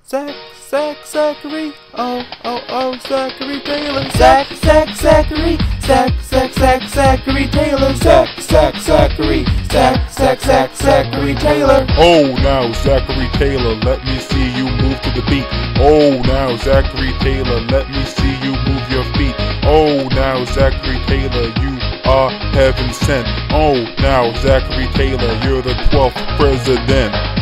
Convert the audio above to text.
Zachary, oh, Zachary Taylor, Zachary Taylor, Zachary Taylor. Oh, now Zachary Taylor, let me see you move to the beat. Oh, now Zachary Taylor, let me see you move your feet. Oh, now Zachary Taylor, you are heaven sent. Oh, now Zachary Taylor, you're the 12th president.